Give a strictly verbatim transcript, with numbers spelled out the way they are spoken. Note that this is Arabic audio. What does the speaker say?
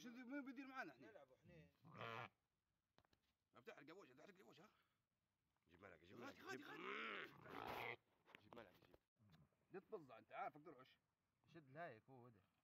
شو مين بيدير معانا احنا؟ نلعبوا حنين. افتح القبوش افتح القبوش ها. جيب ملعقة جيب ملعقة غادي غادي جيب ملعقة جيب. لا تبزع انت عارفك ترعش. شد الهايك هو وده.